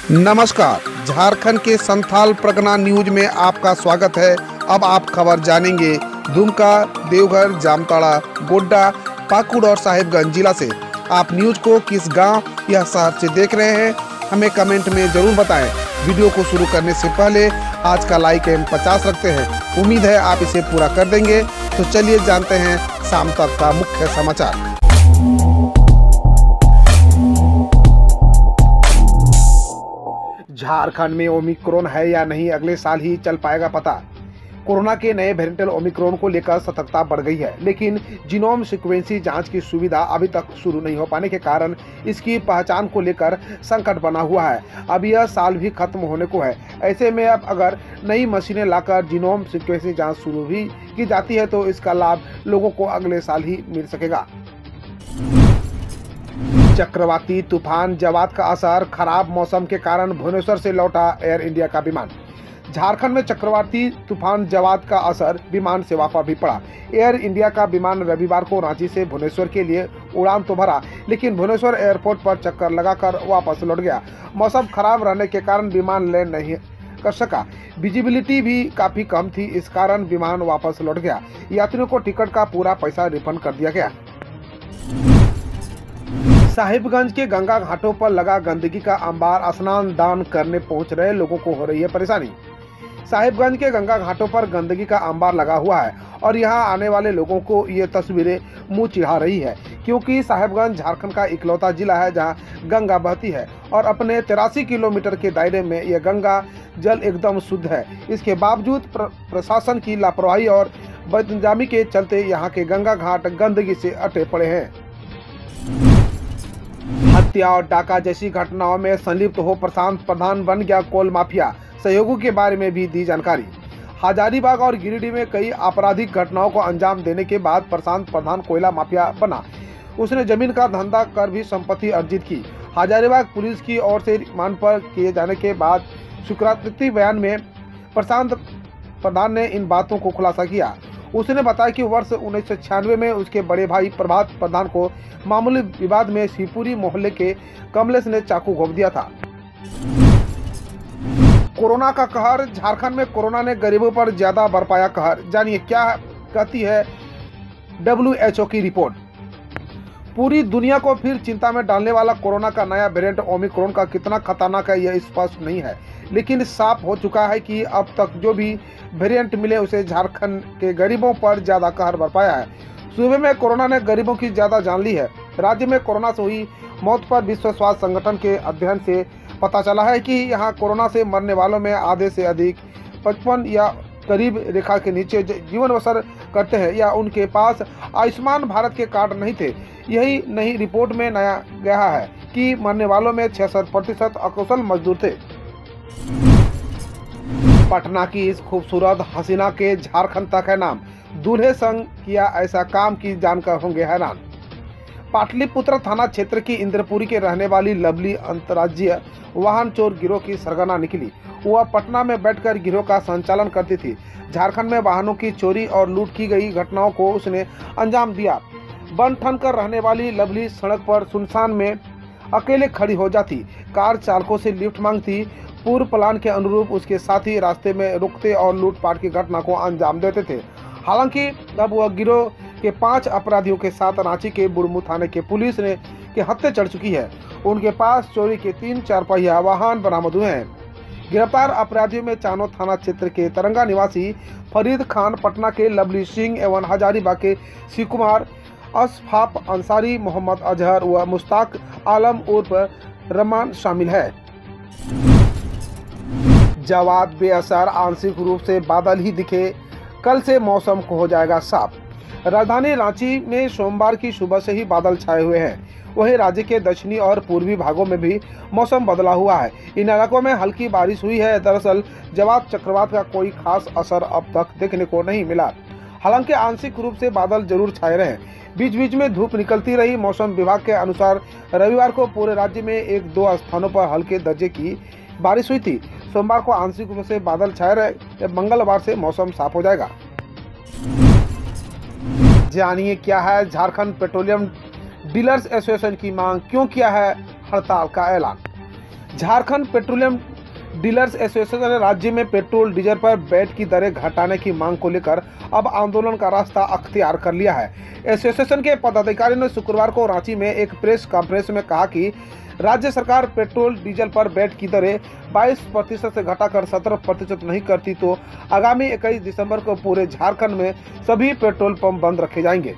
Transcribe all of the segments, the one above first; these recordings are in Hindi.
नमस्कार, झारखंड के संथाल परगना न्यूज में आपका स्वागत है। अब आप खबर जानेंगे दुमका, देवघर, जामताड़ा, गोड्डा, पाकुड़ और साहिबगंज जिला से। आप न्यूज को किस गांव या शहर से देख रहे हैं, हमें कमेंट में जरूर बताएं। वीडियो को शुरू करने से पहले आज का लाइक एम 50 रखते हैं। उम्मीद है आप इसे पूरा कर देंगे। तो चलिए जानते हैं शाम तक का मुख्य समाचार। झारखंड में ओमिक्रॉन है या नहीं, अगले साल ही चल पाएगा पता। कोरोना के नए वेरिएंट ओमिक्रॉन को लेकर सतर्कता बढ़ गई है, लेकिन जीनोम सीक्वेंसी जांच की सुविधा अभी तक शुरू नहीं हो पाने के कारण इसकी पहचान को लेकर संकट बना हुआ है। अब यह साल भी खत्म होने को है। ऐसे में अब अगर नई मशीनें लाकर जीनोम सीक्वेंसी जांच शुरू भी की जाती है तो इसका लाभ लोगों को अगले साल ही मिल सकेगा। चक्रवाती तूफान जवाद का असर, खराब मौसम के कारण भुवनेश्वर से लौटा एयर इंडिया का विमान। झारखंड में चक्रवाती तूफान जवाद का असर विमान सेवा पर भी पड़ा। एयर इंडिया का विमान रविवार को रांची से भुवनेश्वर के लिए उड़ान तो भरा, लेकिन भुवनेश्वर एयरपोर्ट पर चक्कर लगाकर वापस लौट गया। मौसम खराब रहने के कारण विमान लैंड नहीं कर सका। विजिबिलिटी भी काफी कम थी, इस कारण विमान वापस लौट गया। यात्रियों को टिकट का पूरा पैसा रिफंड कर दिया गया। साहिबगंज के गंगा घाटों पर लगा गंदगी का अंबार, स्नान दान करने पहुंच रहे लोगों को हो रही है परेशानी। साहिबगंज के गंगा घाटों पर गंदगी का अंबार लगा हुआ है और यहां आने वाले लोगों को ये तस्वीरें मुंह चिढ़ा रही है, क्योंकि साहिबगंज झारखंड का इकलौता जिला है जहां गंगा बहती है और अपने 83 किलोमीटर के दायरे में यह गंगा जल एकदम शुद्ध है। इसके बावजूद प्रशासन की लापरवाही और बदंजामी के चलते यहाँ के गंगा घाट गंदगी से अटे पड़े हैं। हत्या और डाका जैसी घटनाओं में संलिप्त हो प्रशांत प्रधान बन गया कोल माफिया। सहयोगों के बारे में भी दी जानकारी। हजारीबाग और गिरिडीह में कई आपराधिक घटनाओं को अंजाम देने के बाद प्रशांत प्रधान कोयला माफिया बना। उसने जमीन का धंधा कर भी संपत्ति अर्जित की। हजारीबाग पुलिस की ओर से रिमांड पर किए जाने के बाद शुक्रवार बयान में प्रशांत प्रधान ने इन बातों को खुलासा किया। उसने बताया कि वर्ष 1996 में उसके बड़े भाई प्रभात प्रधान को मामूली विवाद में शिवपुरी मोहल्ले के कमलेश ने चाकू घोंप दिया था। कोरोना का कहर, झारखंड में कोरोना ने गरीबों पर ज्यादा बरपाया कहर। जानिए क्या कहती है WHO की रिपोर्ट। पूरी दुनिया को फिर चिंता में डालने वाला कोरोना का नया वेरिएंट ओमिक्रॉन का कितना खतरनाक है यह स्पष्ट नहीं है, लेकिन साफ हो चुका है कि अब तक जो भी वेरिएंट मिले उसे झारखंड के गरीबों पर ज्यादा कहर बरपाया है। सूबे में कोरोना ने गरीबों की ज्यादा जान ली है। राज्य में कोरोना से हुई मौत पर विश्व स्वास्थ्य संगठन के अध्ययन से पता चला है कि यहाँ कोरोना से मरने वालों में आधे से अधिक 55 या करीब रेखा के नीचे जीवन बसर करते हैं या उनके पास आयुष्मान भारत के कार्ड नहीं थे। यही नहीं, रिपोर्ट में नया गया है कि मरने वालों में 66% अकुशल मजदूर थे। पटना की इस खूबसूरत हसीना के झारखंड तक है नाम। दूल्हे संग किया ऐसा काम की जानकर होंगे हैरान। पाटलिपुत्र थाना क्षेत्र की इंद्रपुरी के रहने वाली लवली अंतर्राज्यीय वाहन चोर गिरोह की सरगना निकली। वह पटना में बैठकर गिरोह का संचालन करती थी। झारखंड में वाहनों की चोरी और लूट की गई घटनाओं को उसने अंजाम दिया। बन ठन कर रहने वाली लवली सड़क पर सुनसान में अकेले खड़ी हो जाती, कार चालकों से लिफ्ट मांगती। पूर्व प्लान के अनुरूप उसके साथी रास्ते में रुकते और लूटपाट की घटना को अंजाम देते थे। हालांकि अब वह गिरोह के 5 अपराधियों के साथ रांची के बुढ़मू थाने के पुलिस के हत्थे चढ़ चुकी है। उनके पास चोरी के 3 4पहिया वाहन बरामद हुए हैं। गिरफ्तार अपराधियों में चानो थाना क्षेत्र के तरंगा निवासी फरीद खान, पटना के लवली सिंह एवं हजारीबाग के शिव कुमार, अशफाक अंसारी, मोहम्मद अजहर व मुश्ताक आलम उर्फ रमान शामिल है। जवाद बेअसर, आंशिक रूप से बादल ही दिखे। कल से मौसम को हो जाएगा साफ। राजधानी रांची में सोमवार की सुबह से ही बादल छाए हुए हैं। वहीं राज्य के दक्षिणी और पूर्वी भागों में भी मौसम बदला हुआ है। इन इलाकों में हल्की बारिश हुई है। दरअसल जवाद चक्रवात का कोई खास असर अब तक देखने को नहीं मिला। हालांकि आंशिक रूप से बादल जरूर छाए रहे। बीच बीच में धूप निकलती रही। मौसम विभाग के अनुसार रविवार को पूरे राज्य में 1-2 स्थानों पर हल्के दर्जे की बारिश हुई थी। सोमवार को आंशिक रूप से बादल छाए रहे। मंगलवार से मौसम साफ हो जाएगा। जानिए क्या है झारखंड पेट्रोलियम डीलर्स एसोसिएशन की मांग, क्यों किया है हड़ताल का ऐलान। झारखंड पेट्रोलियम डीलर्स एसोसिएशन ने राज्य में पेट्रोल डीजल पर वैट की दरें घटाने की मांग को लेकर अब आंदोलन का रास्ता अख्तियार कर लिया है। एसोसिएशन के पदाधिकारी ने शुक्रवार को रांची में एक प्रेस कॉन्फ्रेंस में कहा कि राज्य सरकार पेट्रोल डीजल पर वैट की दरें 22% से घटाकर 17% नहीं करती तो आगामी 21 दिसंबर को पूरे झारखंड में सभी पेट्रोल पंप बंद रखे जाएंगे।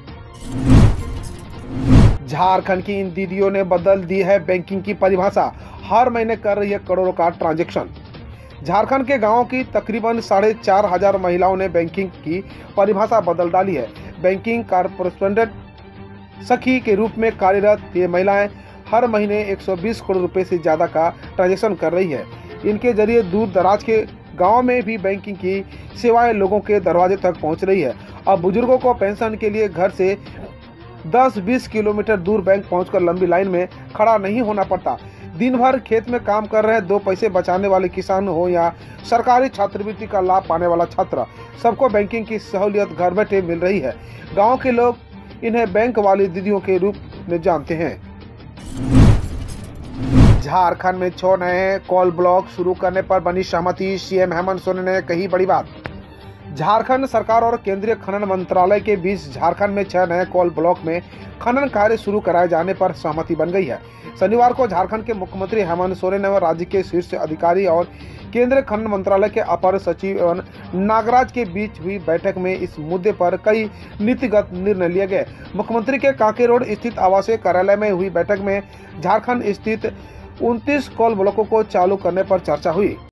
झारखंड की इन दीदियों ने बदल दी है बैंकिंग की परिभाषा, हर महीने कर रही है करोड़ों का ट्रांजैक्शन। झारखंड के गांवों की तकरीबन 4,500 महिलाओं ने बैंकिंग की परिभाषा बदल डाली है। बैंकिंग कॉरस्पॉन्डेंट सखी के रूप में कार्यरत ये महिलाएं हर महीने 120 करोड़ रुपए से ज्यादा का ट्रांजैक्शन कर रही है। इनके जरिए दूर दराज के गाँव में भी बैंकिंग की सेवाएं लोगों के दरवाजे तक पहुँच रही है। अब बुजुर्गों को पेंशन के लिए घर से 10-20 किलोमीटर दूर बैंक पहुंचकर लंबी लाइन में खड़ा नहीं होना पड़ता। दिन भर खेत में काम कर रहे 2 पैसे बचाने वाले किसान हो या सरकारी छात्रवृत्ति का लाभ पाने वाला छात्र, सबको बैंकिंग की सहूलियत घर बैठे मिल रही है। गांव के लोग इन्हें बैंक वाली दीदियों के रूप में जानते हैं। झारखंड में 6 नए कोल ब्लॉक शुरू करने पर बनी सहमति, सीएम हेमंत सोरेन ने कही बड़ी बात। झारखंड सरकार और केंद्रीय खनन मंत्रालय के बीच झारखंड में 6 नए कोल ब्लॉक में खनन कार्य शुरू कराए जाने पर सहमति बन गई है। शनिवार को झारखंड के मुख्यमंत्री हेमंत सोरेन और राज्य के शीर्ष अधिकारी और केंद्रीय खनन मंत्रालय के अपर सचिव एवं नागराज के बीच हुई बैठक में इस मुद्दे पर कई नीतिगत निर्णय लिए गए। मुख्यमंत्री के कांके रोड स्थित आवासीय कार्यालय में हुई बैठक में झारखंड स्थित 29 कोल ब्लॉकों को चालू करने पर चर्चा हुई।